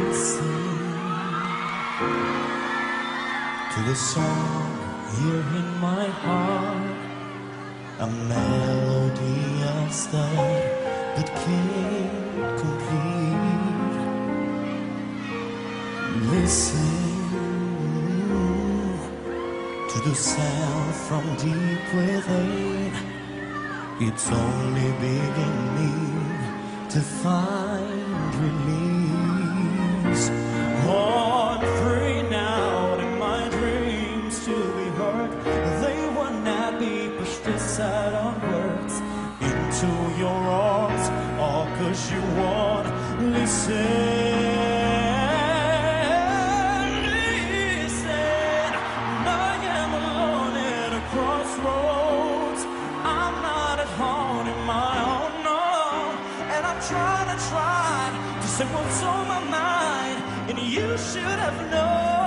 To the song here in my heart, a melody of start that can't complete. Listen to the sound from deep within. It's only beginning to find release. Born free now, and my dreams to be heard. They will not be pushed aside on words into your arms, all 'cause you want. Listen, listen. I am alone at a crossroads. I'm not at home in my own, no. And I'm trying to say what's on my mind, and you should have known.